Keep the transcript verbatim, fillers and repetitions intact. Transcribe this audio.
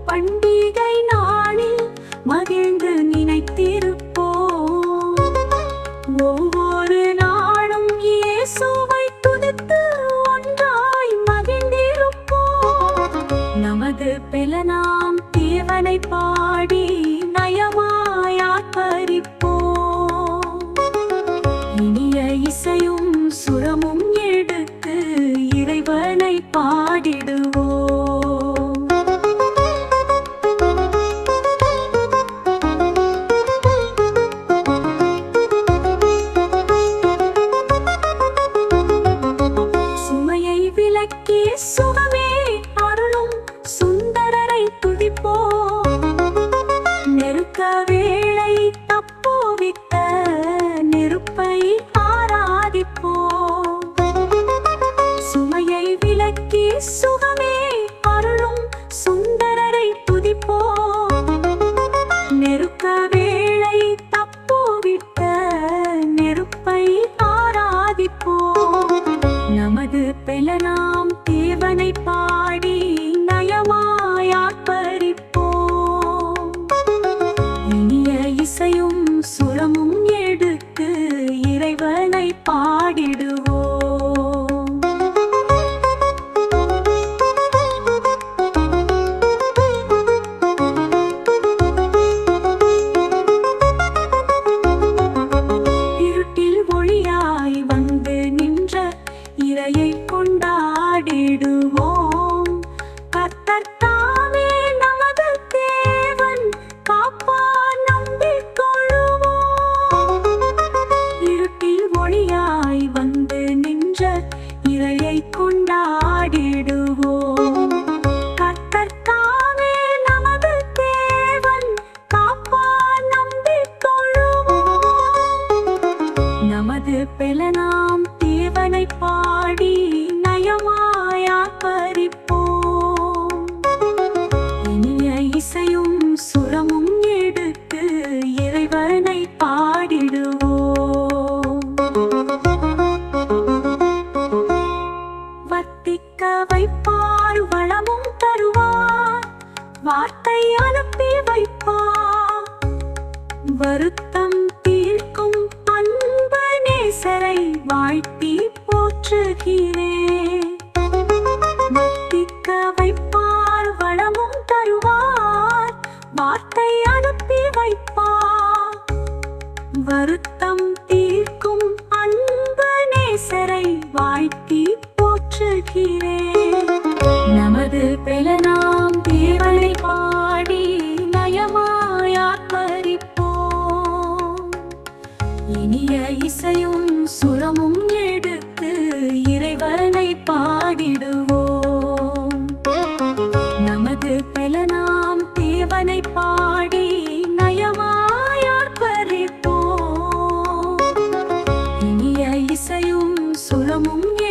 பண்டிகை நாளில் மகிழ்ந்து நினைத்திருப்போம். ஒவ்வொரு நாளும் இயேசுவை துதித்து ஒன்றாய் மகிழ்ந்திருப்போம். நமது பெலனாம் தேவனை பாடி நயமாய் ஆர்ப்பரிப்போம். இனிய இசையும் சுரமும் எடுத்து இறைவனை பாடிடுவோம். சுமையை விலக்கி சுகமே அருளும் சுந்தரரை துதிப்போம். நெருக்க வேளை தப்போவித்த நெருப்பை ஆராதிப்போம். சுமையை விலக்கி சுகமே அருளும் சுந்தரரை துதிப்போம். நெருக்க வேளை தப்போவிட்ட நெருப்பை ஆராதிப்போம். நமது பெலனாம் தேவனை பாடி நயமாய் ஆர்ப்பரிப்போம். இனிய இசையும் சுரமும் எடுத்து இறைவனை பாடிடுவோம். இருட்டில் ஒளியாய் வந்து நின்ற இறையை கொண்டாடிடுவோம். கர்த்தர் தாமே நமது தேவன், காப்பார் நம்பிக் கொள்ளுவோம். இருட்டில் ஒளியாய் வந்து நின்ற இறையை கொண்டாடிடுவோம். கர்த்தர் தாமே நமது தேவன், காப்பார் நம்பிக் கொள்ளுவோம். நமது பெலனாம் தேவனை பாடி நயமாய் ஆர்ப்பரிப்போம். இனிய இசையும் சுரமும் எடுத்து இறைவனை பாடிடுவோம். வர்த்திக்க வைப்பார், வளமும் தருவார், வார்த்தை அனுப்பி வைப்பார். வருத்தம் தீர்க்கும் அன்பு நேசரை வாழ்த்தி போற்றுகிறேன். வர்த்திக்க வைப்பார், வளமும் தருவார், வார்த்தை அனுப்பி வைப்பார். வருத்தம் தீர்க்கும் அன்பு நேசரை வாழ்த்தி போற்றுகிறேன். நமது பெலனாம் தேவனை பாடி நயமாய் ஆர்ப்பரிப்போம். இனிய இசையும் சுரமும் எடுத்து இறைவனை பாடிடுவோம். நமது பெலனாம் தேவனை பாடி நயமாய் ஆர்ப்பரிப்போம். இனிய இசையும் சுரமும்